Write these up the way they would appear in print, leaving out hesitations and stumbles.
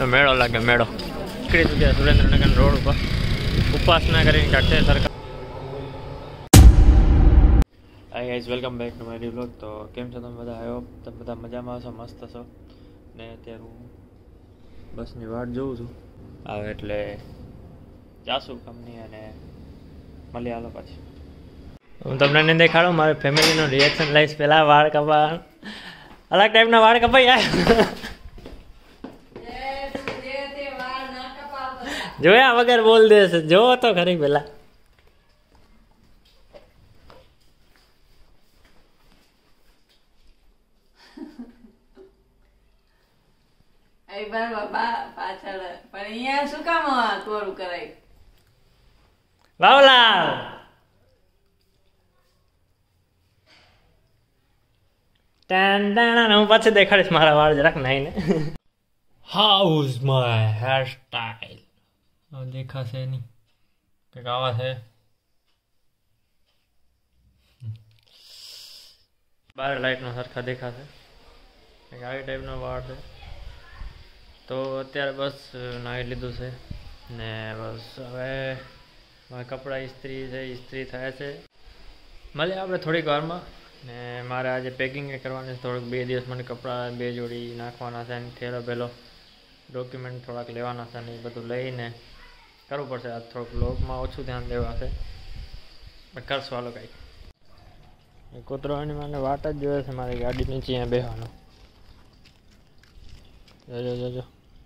મેળો લાગે મેળો નીકળી ચૂક્યા સુરેન્દ્રનગર રોડ ઉપર ઉપાસના કરીને કાઢશે સરકાર. Hi guys, welcome back to my blog. તો કેમ છો તમે બધા? આઈ હોપ તમે બધા મજામાં હશો, મસ્ત હશો. ને અત્યારે હું બસની વાટ જોઉં છું આવે એટલે જાશું કંપની અને મળી હાલો પછી. હું તમને નહીં દેખાડું, મારી ફેમિલીનું રિએક્શન લઈશ. પહેલાં વાળ કપા અલગ ટાઈપના વાળ કપાઈ જાય જોયા વગર બોલ દેશે. જો તો ખરી પેલા પાછળ પણ અહીંયા શું કામ તોરું કરાય? બાવલા હું પાછું દેખાડીશ મારા વાળ જરાક નહીં ને. હાઉઝ માય હેર સ્ટાઇલ દેખાશે નહીં કંઈક આવા છે. બાર લાઇટનો સરખા દેખાશે કંઈક આવી ટાઈપનો વાળ છે. તો અત્યારે બસ નાહી લીધું છે ને બસ હવે મારા કપડાં ઇસ્ત્રી થાય છે. મળીએ આપણે થોડીક વારમાં. ને મારે આજે પેકિંગ કરવાની છે થોડુંક. 2 દિવસ મને કપડાં 2 જોડી નાખવાના છે અને થેલો પહેલો ડોક્યુમેન્ટ થોડાક લેવાના છે ને એ બધું લઈને કરવું પડશે. આ થોડુંક બ્લોગમાં ઓછું ધ્યાન દેવાશે પણ કરશું હાલો કાંઈક. કૂતરાની મને વાટ જ જોઈએ છે મારી ગાડી નીચે અહીંયા બેસવાનો. જોજો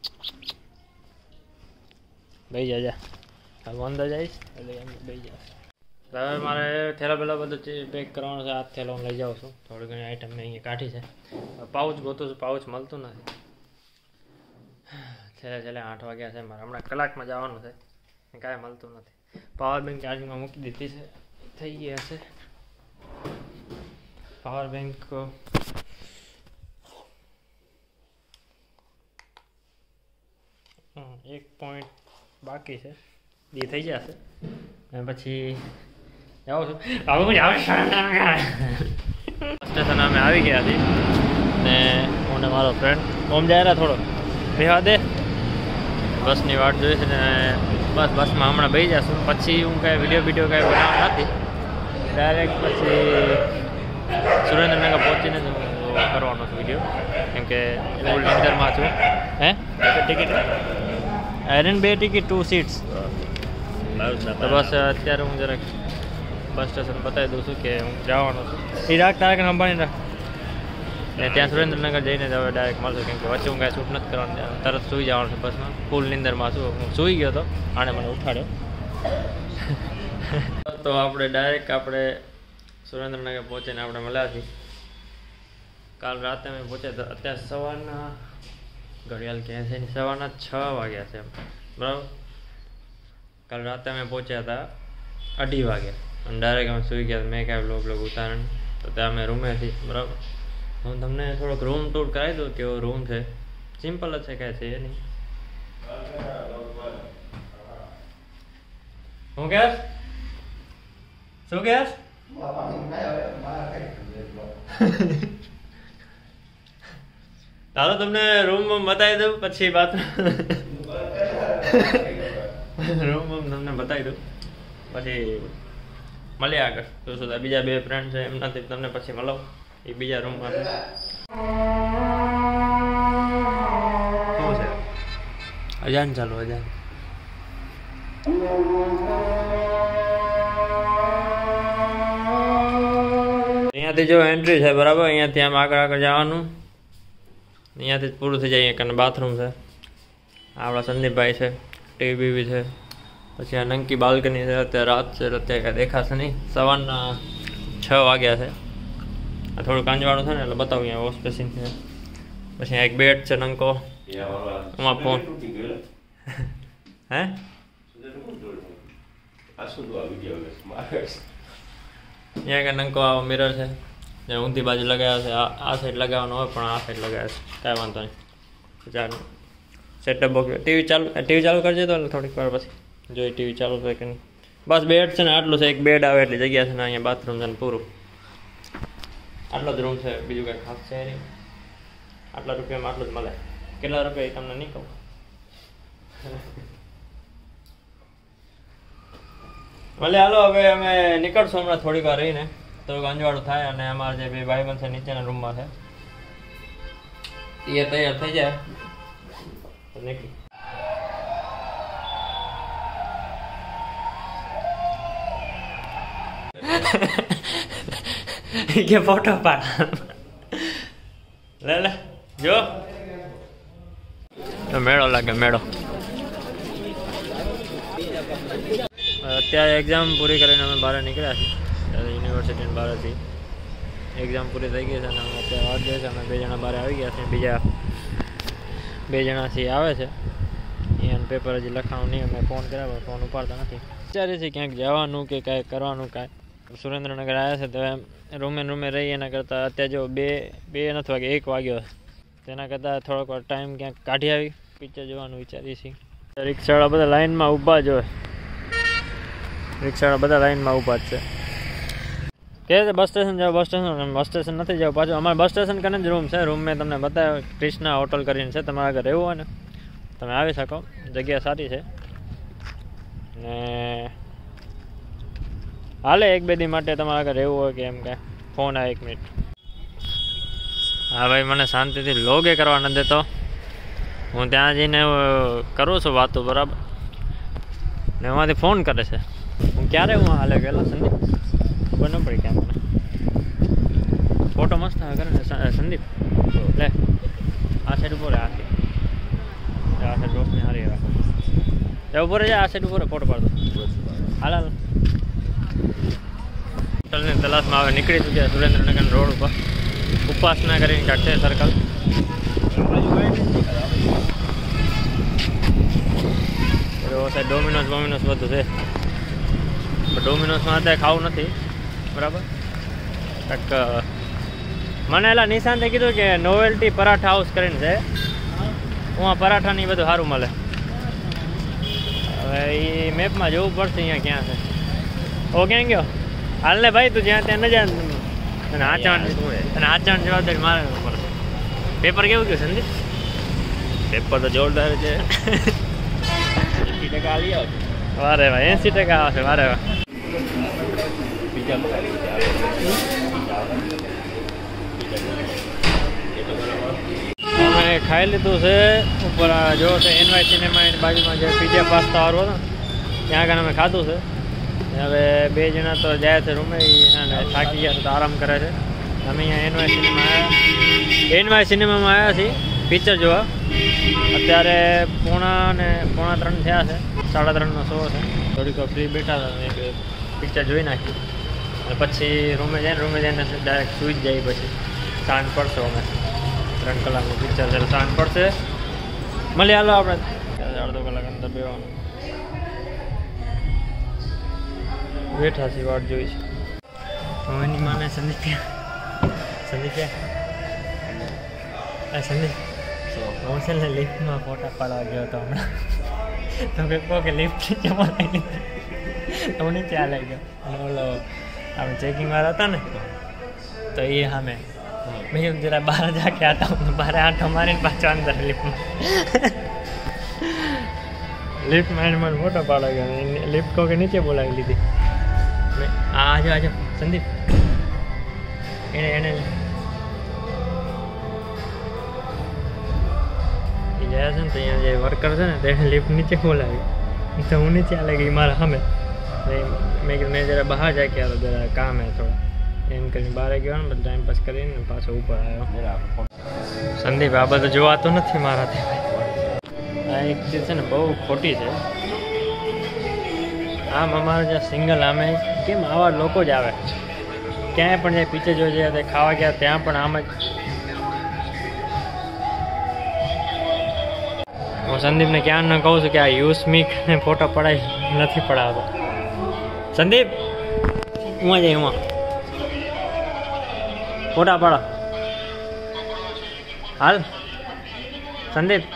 બેસી જાજા હવે અંદર જઈશ એટલે એમ બેસી જશે. હવે મારે થેલા પહેલાં બધું પેક કરવાનું છે. આ થેલો હું લઈ જાઉં છું. થોડી ઘણી આઈટમ મેં અહીંયા કાઢી છે. પાઉચ ગોતું છું, પાઉચ મળતું નથી. છેલ્લે 8 વાગ્યા છે મારે. હમણાં કલાકમાં જવાનું છે, કાંઈ મળતું નથી. પાવર બેંક ચાર્જિંગમાં મૂકી દીધી છે, થઈ ગયા છે પાવર બેંક. 1 પોઈન્ટ બાકી છે, એ થઈ જશે અને પછી જાઉં છું. સ્ટેશન અમે આવી ગયા હતી ને હું ને મારો ફ્રેન્ડ ઓમ જાય થોડો બેહવા દે. બસની વાટ જોઈ છે ને બસમાં હમણાં બેસી જશું. પછી હું કાંઈ વિડીયો કાંઈ બનાવવા નથી. ડાયરેક્ટ પછી સુરેન્દ્રનગર પહોંચીને જ હું કરવાનો છું વિડીયો, કેમ કે ફૂલ નીંદરમાં છું. હે ટિકિટ આયરન 2 ટિકિટ 2 સીટ્સ. તો બસ અત્યારે હું જરાક બસ સ્ટેશન બતાવી દઉં છું કે હું જવાનો છું. એ રાખ તારે સંભાળીને રાખ ને ત્યાં સુરેન્દ્રનગર જઈને જ હવે ડાયરેક્ટ મળશું, કેમ કે વચ્ચે હું કાંઈ શૂટ નથી કરવાનું. તરત સૂઈ જવાનું છે બસમાં. ફૂલ નીંદરમાં છું. હું સૂઈ ગયો હતો, આણે મને ઉઠાડ્યો. તો આપણે ડાયરેક્ટ સુરેન્દ્રનગર પહોંચીને આપણે મળ્યા છીએ. કાલ રાતે અમે પહોંચ્યા હતા. અત્યારે સવારના ઘડિયાળ ક્યાં છે? સવારના 6 વાગ્યા છે બરાબર. કાલ રાતે અમે પહોંચ્યા હતા 2:30 વાગ્યા અને ડાયરેક્ટ અમે સૂઈ ગયા. મેં કાંઈ બ્લોગ ઉતારણ તો ત્યાં અમે રૂમેથી બરાબર. હું તમને થોડોક રૂમ ટૂર કરાવી દઉં કેવો રૂમ છે. સિમ્પલ જ છે, કાંઈ છે નહીં. હું કહેશ શું કહેશ? ચાલો તમને રૂમ બતાવી દઉં પછી રૂમ તમને બતાવી દઉં પછી મળીએ આગળ. જોશું બીજા 2 ફ્રેન્ડ છે એમનાથી તમને પછી મળો. એ બીજા રૂમમાં શું છે? અજાન ચાલુ અજાન. અહીંયાથી જો એન્ટ્રી છે બરાબર. અહીંયાથી આમ આગળ જવાનું. અહીંયાથી જ પૂરું થઈ જાય. કારણ બાથરૂમ છે. આપણા સંદીપભાઈ છે, ટીવી છે. પછી આ નંકી બાલ્કની છે. અત્યારે રાત છે, અત્યારે કાંઈ દેખાશે નહીં. સવારના 6 વાગ્યા છે. આ થોડું કાંજવાળું છે ને એટલે બતાવું. અહીંયા વોશ બેસિન છે. પછી એક બેડ છે નંકો. એમાં ફોન હે અહીંયા કે નંકો આવો મિરર છે જે ઊંધી બાજુ લગાવ્યો છે. આ સાઈડ લગાવવાનો હોય પણ આ સાઈડ લગાવ્યો છે. કાંઈ વાંધો નહીં. ચાલો સેટઅપ બોક્સ. ટીવી ચાલુ કરજે તો થોડીક વાર પછી જોઈ ટીવી ચાલુ છે કે નહીં. બસ બેડ છે ને આટલું છે. એક બેડ આવે એટલી જગ્યા છે ને અહીંયા બાથરૂમ છે ને પૂરું. આટલો જ રૂમ છે, બીજું કંઈ ખાસ છે નહીં. આટલા રૂપિયામાં આટલું જ મળે. કેટલા રૂપિયા એ તમને નહીં કહું. ભલે હાલો હવે અમે નીકળશું હમણાં થોડીક વાર રહીને તો અંજવાળું થાય અને અમારા જે બે ભાઈબંધ છે નીચેના રૂમમાં છે એ તૈયાર થઈ જાય તો નીકળી કે ફોટો પાડ લે લે જો મેળો લાગે મેળો અત્યારે એક્ઝામ પૂરી કરીને અમે બહાર નીકળ્યા છીએ યુનિવર્સિટીની બહારથી એક્ઝામ પૂરી થઈ ગઈ છે અને અમે અત્યારે વાત જોઈએ છે અમે 2 જણા બહાર આવી ગયા છે બીજા 2 જણાથી આવે છે અહીંયા પેપર હજી લખાણું નહીં અમે ફોન કર્યા ફોન ઉપાડતા નથી વિચારીએ છીએ ક્યાંક જવાનું કે કાંઈ કરવાનું કાંઈ સુરેન્દ્રનગર આવ્યા છે તો એમ રૂમે રહી એના કરતાં અત્યારે જો 2 નથી વાગે 1 વાગ્યો તેના કરતાં થોડોક વાર ટાઈમ ક્યાંક કાઢી આવી પિક્ચર જોવાનું વિચારીએ છીએ રિક્ષાવાળા બધા લાઈનમાં ઊભા જ હોય રિક્ષાવાળા બધા લાઈનમાં ઊભા જ છે કે બસ સ્ટેશન જાઓ બસ સ્ટેશન નથી જાવ પાછું અમારે બસ સ્ટેશન કરીને જ રૂમ છે રૂમ મેં તમને બતાવ્યો ક્રિષ્ના હોટલ કરીને છે તમારે આગળ રહેવું હોય ને તમે આવી શકો જગ્યા સારી છે ને હાલે 1-2 દી માટે તમારે આગળ રહેવું હોય કે એમ કે ફોન આવે 1 મિનિટ હા ભાઈ મને શાંતિથી લોગે કરવા ન દેતો હું ત્યાં જઈને કરું છું વાતો બરાબર ને એમાંથી ફોન કરે છે હું ક્યારે હું હાલે ગયેલા સંદીપ ખબર ન પડી ક્યાં મને ફોટો મસ્ત આવે કરે ને સંદીપ લે આ સાઈડ ઉપર આ સાઈડ રોશની સારી આવે ઉપર જાય આ સાઈડ ઉપર ફોટો પાડતો હાલ હોટલની તલાશમાં આવે નીકળી ચૂક્યા સુરેન્દ્રનગર રોડ ઉપર ઉપાસના કરીને કાઢશે સર્કલ સાહેબ ડોમિનોઝ બધું છે ડોમિનોઝમાં અત્યારે ખાવું નથી બરાબર કાંઈક મને એલા નિશાંતે કીધું કે નોવેલ્ટી પરાઠા હાઉસ કરીને છે હું આ પરાઠાની બધું સારું મળે હવે એ મેપમાં જોવું પડશે અહીંયા ક્યાં છે ઓ ક્યાં ગયો હાલ ને ભાઈ તું જ્યાં ત્યાં ન જાય અને આચરણ જવાબદારી મારે પડશે પેપર કેવું ગયું સંદીપ પેપર તો જોરદાર છે 80% આવી આવે વારે વાહ 80% આવશે વારે વાહ અમે ખાઈ લીધું છે ઉપર જો છે એનવાય સિનેમા એની બાજુમાં જે પીઝા પાસ્તા વાળું હતું ત્યાં આગળ અમે ખાધું છે હવે 2 જણા તો જાય છે રૂમે અને થાકી ગયા તો આરામ કરે છે અમે અહીંયા એનવાય સિનેમામાં આવ્યા છીએ પિક્ચર જોવા અત્યારે 2:45 થયા છે 3:30નો શો છે થોડીક ફ્રી બેઠા હતા પિક્ચર જોઈ નાખ્યું અને પછી રૂમે જઈને ડાયરેક્ટ સૂઈ જ જાય પછી સાંજ પડશે અમે 3 કલાકનું પિક્ચર છે સાંજ પડશે મળી હાલો આપણે 1.5 કલાક અંદર બેવાનું બેઠા છીએ વાટ જોઈ છે હું એની માને સંદીપ હું છે ને લિફ્ટમાં ફોટા પાડવા ગયો હતો હમણાં તો કે કહો કે લિફ્ટ નીચે બોલાવી લીધી તો હું નીચે આ લઈ ગયો અને ઓલો આપણે ચેકિંગવાળા હતા ને તો એ સામે મેં જરા બહાર જાકે આટા બહાર આંટો મારીને પાછો અંદર લિફ્ટમાં એને મને ફોટો પાડવા ગયો લિફ્ટ કહો કે નીચે બોલાવી લીધી આજો સંદીપ એને જાય છે ને તો અહીંયા જે વર્કર છે ને તેને લિફ્ટ નીચે બોલાવી તો હું નીચે આલે ગઈ મારા સામે મેં કીધું મેં જરા બહાર જાય કે જરા કામ હે થોડા એમ કરીને બહાર ગયો ને ટાઈમ પાસ કરીને પાછો ઉપર આવ્યો સંદીપ આ બધું જોવાતું નથી મારાથી આ એક ચીજ છે ને બહુ ખોટી છે આમ અમારા જે સિંગલ આમે કેમ આવા લોકો જ આવે ક્યાંય પણ જાય પિક્ચર જોઈ જાય ખાવા ગયા ત્યાં પણ આમ જ હું સંદીપને ક્યાં ન કહું છું કે આ યુસ્મિક ને ફોટો પડાય નથી પડાવતો સંદીપ હું જાય એમાં ફોટા પાડો હાલ સંદીપ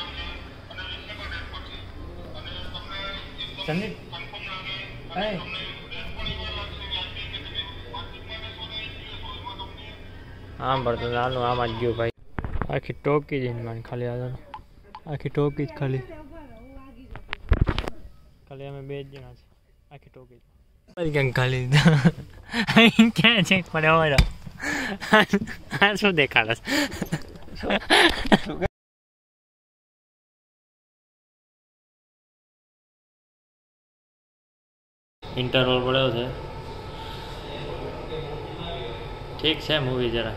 આમ પડતો નાનું આમ જ ગયું ભાઈ આખી ટોકી જઈને મને ખાલી આખી ટોકી જ ખાલી ખાલી અમે 2 જ જણા છે આખી ટોકી ક્યાંક ખાલી ક્યાં છે પણ અમારા આ શું દેખાડે ઇન્ટરવલ પડ્યો છે ઠીક છે મૂવી જરા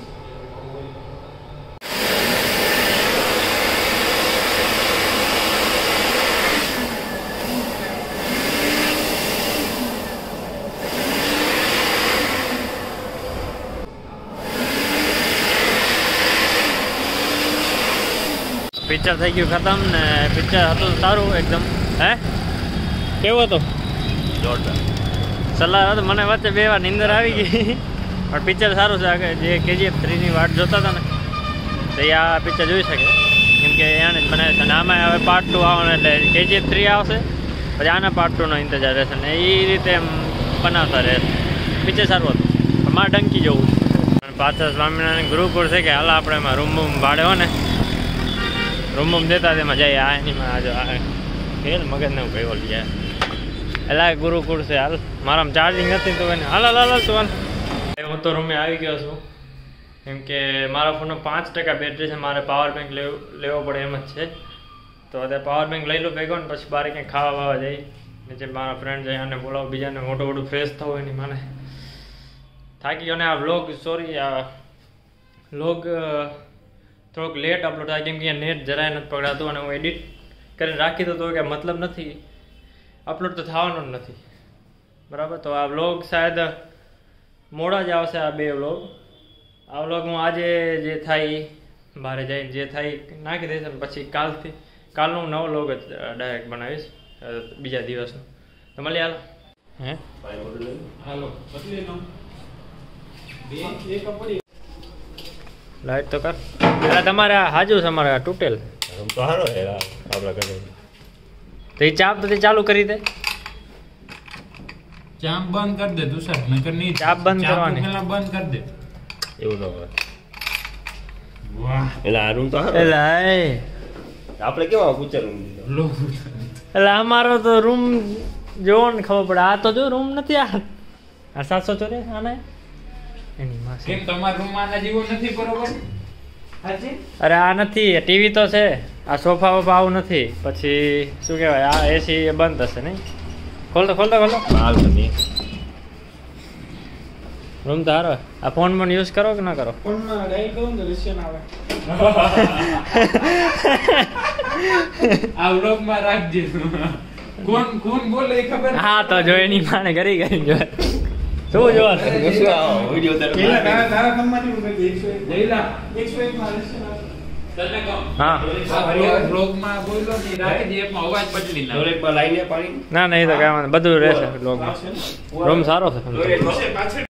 પિક્ચર થઈ ગયું ખતમ ને પિક્ચર હતું સારું એકદમ હે કેવું હતું જોરદાર સલાહ હતું મને વચ્ચે 2 વાર નીંદર આવી ગઈ પણ પિક્ચર સારું છે જે KGF 3 ની વાટ જોતા હતા ને તો આ પિક્ચર જોઈ શકે કેમ કે એને જ બનાવે છે અને આમાં હવે પાર્ટ 2 આવવાનું એટલે KGF 3 આવશે પછી આના પાર્ટ 2 નો ઇંતજાર રહેશે ને એ રીતે એમ બનાવતા રહેશે પિક્ચર સારું હતું મારે ડંકી જવું અને પાછળ સ્વામિનારાયણ ગુરુકુળ છે કે હાલ આપણે એમાં રૂમ ભાડે હો ને રૂમ દેતા તેમાં જાય આ એનીમાં આજો ખેલ મગજને હું કઈ ઓલી જાય એટલે ગુરુકુળ છે હાલ મારામાં ચાર્જિંગ નથી તો એને હાલ તું હાલ હું તો રૂમે આવી ગયો છું કેમ કે મારા ફોનનો 5% બેટરી છે મારે પાવર બેંક લેવો પડે એમ જ છે તો અત્યારે પાવર બેંક લઈ લો ભેગો ને પછી બહાર ક્યાંય ખાવા વાવા જાય નીચે મારા ફ્રેન્ડ જાય અને બોલાવો બીજાને મોટું ફ્રેશ થવું હોય નહીં મને થાકી ગયો ને આ વ્લોગ સોરી આ વ્લોગ થોડુંક લેટ અપલોડ થાય કેમ કે નેટ જરાય નથી પકડાતું અને હું એડિટ કરીને રાખી દઉં તો કે મતલબ નથી અપલોડ તો થવાનો જ નથી બરાબર તો આ વ્લોગ શાયદ મોડા જ આવશે આ 2 વ્લોગ આ વ્લોગ હું આજે જે થાય બહાર જઈને જે થાય નાખી દઈશ અને પછી કાલનો હું નવો વ્લોગ જ ડાયરેક્ટ બનાવીશ બીજા દિવસનો તો મળીએ હાલો હે હાલો લાઈટ તો કર એટલે તમારે હાજુ છે અમારે તૂટેલ તો સારો છે આપણા ઘરે તો એ ચાપ તો ચાલુ કરી દે ચાપ બંધ કરી દે તુષાર નકર નહીં ચાપ બંધ કરવાની પેલા બંધ કરી દે એવું ન હોય વાહ એટલે આ રૂમ તો સારો એટલે આપણે કેવા કુચર રૂમ દીધો લો એટલે અમારો તો રૂમ જોવો ને ખબર પડે આ તો જો રૂમ નથી આ 784 આને એની માસી કેમ તમારા રૂમ માં આના જેવો નથી બરોબર અરે આ નથી ટીવી તો છે આ સોફા વોફા આવું નથી પછી શું કહેવાય આ એસી બંધ થશે નહીં ખોલતો હાલ તમે રૂમ તો સારો આ ફોન યુઝ કરો કે ના કરો ફોનમાં ડાયલ કરું ને રશિયન આવે આ વ્લોગ માં રાખજે કોણ બોલે એ ખબર હા તો જો એની માને કરી જો શું જોવા વિડિયો તારા ફોનમાંથી હું કહી 101 માં રશિયન આવે તને કહું હા આ વ્લોગ માં બોલો ને રાખી દે એમાં અવાજ બદલી ના દોરેકમાં લાઈને પાણી ના નહીં તો કાંઈ વાંધો બધું રહેશે રૂમ સારો છે પાછળ